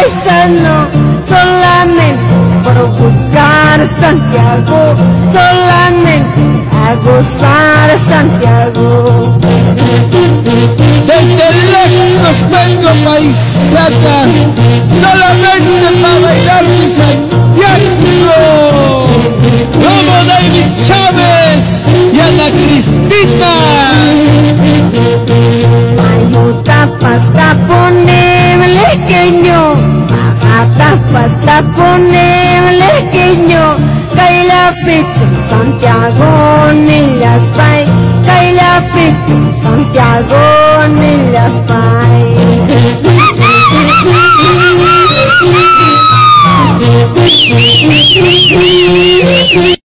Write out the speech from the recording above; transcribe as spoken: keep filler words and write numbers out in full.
paisano, solamente por buscar Santiago, solamente a gozar Santiago. Desde lejos vengo paisana, solamente para bailar mi Santiago, como David Chávez y Ana Cristina. Ayuda pasta ponerle queño, ajata pasta ponerle queño, Kaila picho Santiago ni las pai, Kaila picho Santiago ni las pai.